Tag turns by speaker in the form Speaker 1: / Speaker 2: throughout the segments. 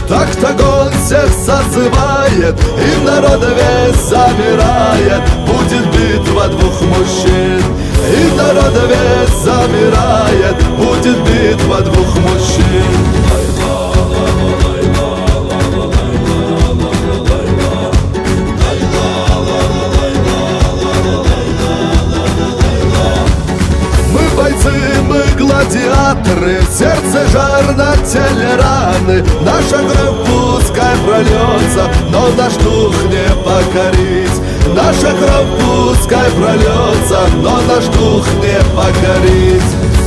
Speaker 1: так огонь всех созывает, и народ весь замирает. Будет битва двух мужчин, и народ весь замирает. Будет битва двух мужчин. Мы гладиаторы, в сердце жар, на теле раны. Наша кровь пускай прольется, но наш дух не покорить. Наша кровь пускай прольется, но наш дух не покорить.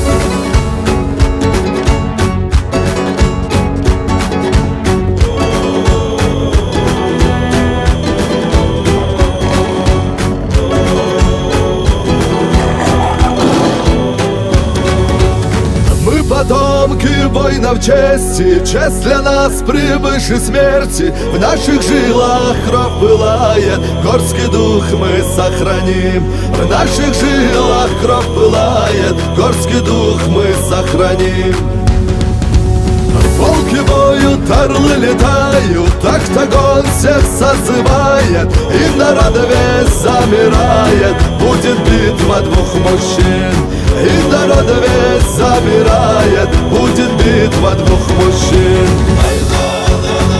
Speaker 1: Потомки воинов чести, честь для нас превыше смерти. В наших жилах кровь пылает, горский дух мы сохраним. В наших жилах кровь пылает, горский дух мы сохраним. Волки воют, орлы летают, так огонь всех созывает, и народ весь замирает. Будет битва двух мужчин, и народ весь замирает. Будет битва двух мужчин.